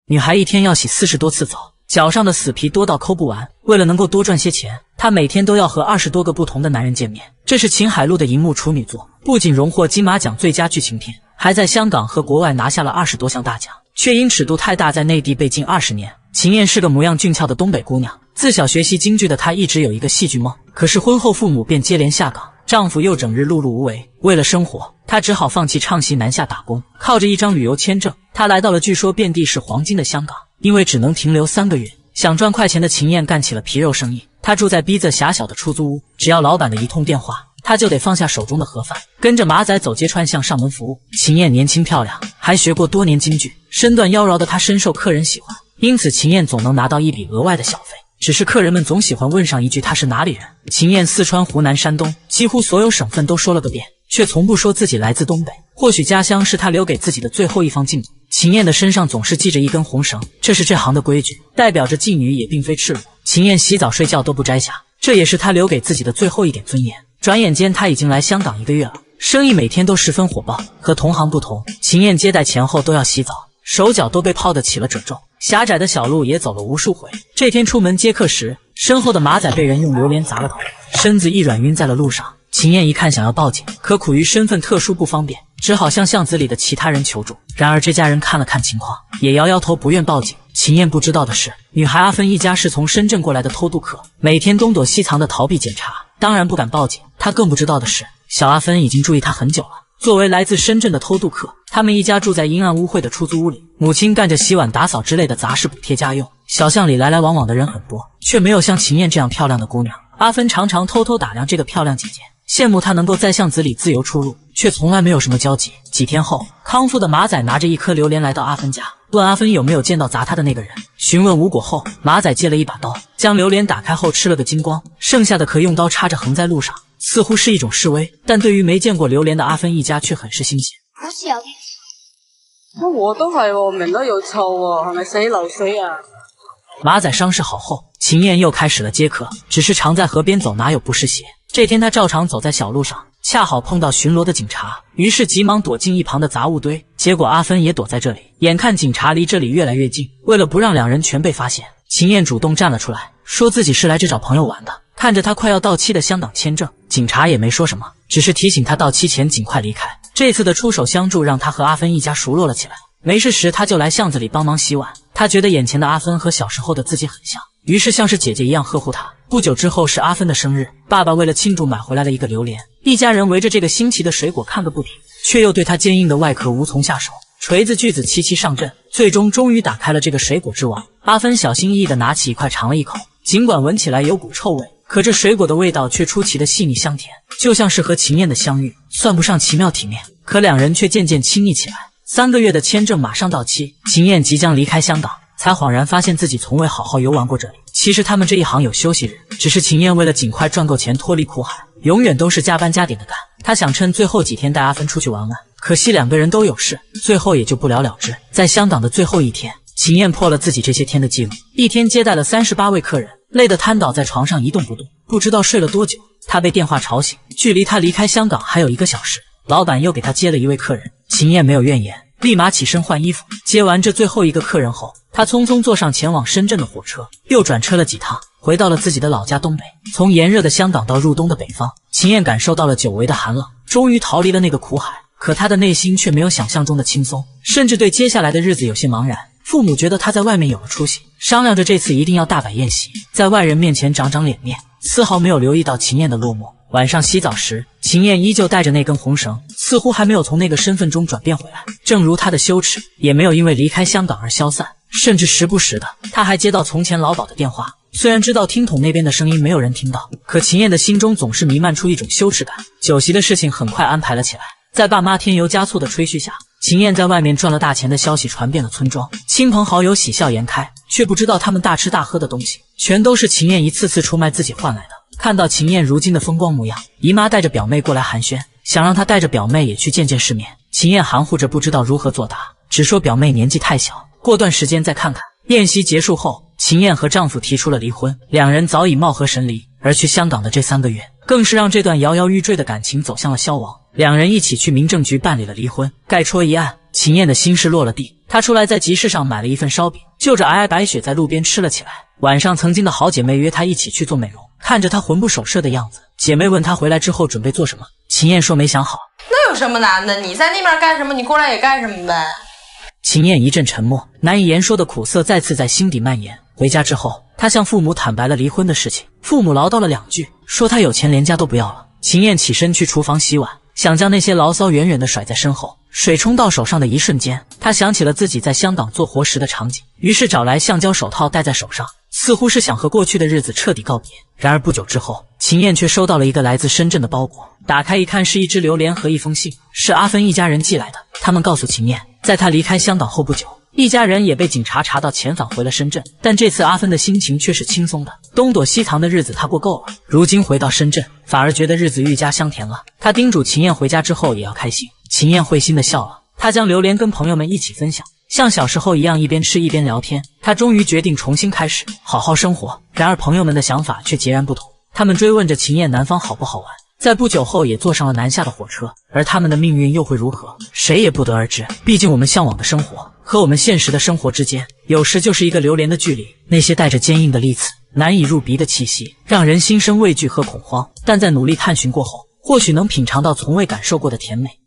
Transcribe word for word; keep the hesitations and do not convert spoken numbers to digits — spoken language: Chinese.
女孩一天要洗四十多次澡，脚上的死皮多到抠不完。为了能够多赚些钱，她每天都要和二十多个不同的男人见面。这是秦海璐的荧幕处女作，不仅荣获金马奖最佳剧情片，还在香港和国外拿下了二十多项大奖，却因尺度太大在内地被禁二十年。秦燕是个模样俊俏的东北姑娘，自小学习京剧的她一直有一个戏剧梦，可是婚后父母便接连下岗，丈夫又整日碌碌无为，为了生活，她只好放弃唱戏南下打工。靠着一张旅游签证，她来到了据说遍地是黄金的香港。因为只能停留三个月，想赚快钱的秦燕干起了皮肉生意。她住在逼仄狭小的出租屋，只要老板的一通电话，她就得放下手中的盒饭，跟着马仔走街串巷上门服务。秦燕年轻漂亮，还学过多年京剧，身段妖娆的她深受客人喜欢，因此秦燕总能拿到一笔额外的小费。只是客人们总喜欢问上一句她是哪里人。秦燕四川、湖南、山东，几乎所有省份都说了个遍，却从不说自己来自东北。或许家乡是她留给自己的最后一方净土。秦燕的身上总是系着一根红绳，这是这行的规矩，代表着妓女也并非赤裸。秦燕洗澡睡觉都不摘下，这也是她留给自己的最后一点尊严。转眼间她已经来香港一个月了，生意每天都十分火爆。和同行不同，秦燕接待前后都要洗澡，手脚都被泡得起了褶皱，狭窄的小路也走了无数回。这天出门接客时，身后的马仔被人用榴莲砸了头，身子一软晕在了路上。秦燕一看想要报警，可苦于身份特殊不方便，只好向巷子里的其他人求助。然而这家人看了看情况，也摇摇头不愿报警。秦燕不知道的是，女孩阿芬一家是从深圳过来的偷渡客，每天东躲西藏的逃避检查，当然不敢报警。她更不知道的是，小阿芬已经注意她很久了。作为来自深圳的偷渡客，他们一家住在阴暗污秽的出租屋里，母亲干着洗碗打扫之类的杂事补贴家用。小巷里来来往往的人很多，却没有像秦燕这样漂亮的姑娘。阿芬常常偷偷打量这个漂亮姐姐，羡慕她能够在巷子里自由出入，却从来没有什么交集。几天后，康复的马仔拿着一颗榴莲来到阿芬家，问阿芬有没有见到砸她的那个人。询问无果后，马仔借了一把刀，将榴莲打开后吃了个精光，剩下的可用刀插着横在路上，似乎是一种示威。但对于没见过榴莲的阿芬一家却很是新鲜。 好似有啲，我都係喎，聞到有臭喎，係咪死流水啊？ 馬仔傷勢好後，秦燕又開始了接客，只是常在河邊走，哪有不濕鞋？這天他照常走在小路上，恰好碰到巡邏的警察，於是急忙躲進一旁的雜物堆。結果阿芬也躲在這裡，眼看警察離這裡越來越近，為了不讓兩人全被發現，秦燕主動站了出來，說自己是來這找朋友玩的。看着他快要到期的香港簽證，警察也沒說什麼，只是提醒他到期前盡快離開。這次的出手相助讓他和阿芬一家熟絡了起來。沒事時他就來巷子裡幫忙洗碗，他覺得眼前的阿芬和小時候的自己很像，於是像是姐姐一樣呵護她。不久之後是阿芬的生日，爸爸為了慶祝買回來了一個榴蓮，一家人圍着這個新奇的水果看個不停，卻又對它堅硬的外殼無從下手。錘子鋸子齊齊上陣，最終終於打開了這個水果之王。阿芬小心翼翼地拿起一塊嘗了一口，儘管聞起來有股臭味，可這水果的味道卻出奇的細膩香甜，就像是和秦燕的相遇，算不上奇妙體面，可兩人卻漸漸親密起來。三個月的簽證馬上到期，秦燕即將離開香港，才恍然發現自己從未好好遊玩過這裡。其實他們這一行有休息日，只是秦燕為了盡快賺夠錢脫離苦海，永遠都是加班加點的幹。他想趁最後幾天帶阿芬出去玩玩，可惜兩個人都有事，最後也就不了了之。在香港的最後一天，秦燕破了自己這些天的記錄，一天接待了三十八位客人，累得癱倒在床上一動不動，不知道睡了多久。他被電話吵醒，距離他離開香港還有一個小時，老闆又給他接了一位客人。秦燕沒有怨言，立馬起身換衣服。接完這最後一個客人後，他匆匆坐上前往深圳的火車，又轉車了幾趟，回到了自己的老家東北。從炎熱的香港到入冬的北方，秦燕感受到了久違的寒冷，終於逃離了那個苦海。可他的內心卻沒有想象中的輕鬆，甚至對接下來的日子有些茫然。父母覺得他在外面有了出息，商量着這次一定要大擺宴席，在外人面前長長臉面，絲毫沒有留意到秦燕的落寞。晚上洗澡時，秦燕依舊帶着那根紅繩，似乎還沒有從那個身份中轉變回來。正如她的羞恥，也沒有因為離開香港而消散，甚至時不時的，她還接到從前老鴇的電話。雖然知道聽筒那邊的聲音沒有人聽到，可秦燕的心中總是彌漫出一種羞恥感。酒席的事情很快安排了起來，在爸媽添油加醋的吹噓下，秦燕在外面賺了大錢的消息傳遍了村莊，親朋好友喜笑顏開，卻不知道他們大吃大喝的東西，全都是秦燕一次次出賣自己換來的。看到秦燕如今的風光模樣，姨媽帶着表妹過來寒暄，想讓她帶着表妹也去見見世面。秦燕含糊着不知道如何作答，只說表妹年紀太小，過段時間再看看。宴席結束後，秦燕和丈夫提出了離婚，兩人早已貌合神離。而去香港的這三個月，更是讓這段搖搖欲墜的感情走向了消亡。兩人一起去民政局辦理了離婚，蓋戳一案， 秦燕的心事落了地。她出来在集市上买了一份烧饼，就着皑皑白雪在路边吃了起来。晚上，曾经的好姐妹约她一起去做美容，看着她魂不守舍的样子，姐妹问她回来之后准备做什么。秦燕说没想好。 那有什么难的？你在那边干什么，你过来也干什么呗。 秦燕一阵沉默，难以言说的苦涩再次在心底蔓延。回家之后，她向父母坦白了离婚的事情，父母唠叨了两句，说她有钱连家都不要了。秦燕起身去厨房洗碗，想将那些牢骚远远地甩在身后。水冲到手上的一瞬间，她想起了自己在香港做活时的场景，于是找来橡胶手套戴在手上，似乎是想和过去的日子彻底告别。然而不久之后，秦燕却收到了一个来自深圳的包裹，打开一看是一只榴莲和一封信，是阿芬一家人寄来的。他们告诉秦燕，在她离开香港后不久，一家人也被警察查到遣返回了深圳，但这次阿芬的心情却是轻松的。东躲西藏的日子她过够了，如今回到深圳，反而觉得日子愈加香甜了。她叮嘱秦燕回家之后也要开心。秦燕会心的笑了，她将榴莲跟朋友们一起分享，像小时候一样一边吃一边聊天。她终于决定重新开始，好好生活。然而朋友们的想法却截然不同，他们追问着秦燕南方好不好玩，在不久后也坐上了南下的火车，而他们的命运又会如何，谁也不得而知。毕竟我们向往的生活和我们现实的生活之间，有时就是一个榴莲的距离。那些带着坚硬的利刺、难以入鼻的气息，让人心生畏惧和恐慌。但在努力探寻过后，或许能品尝到从未感受过的甜美。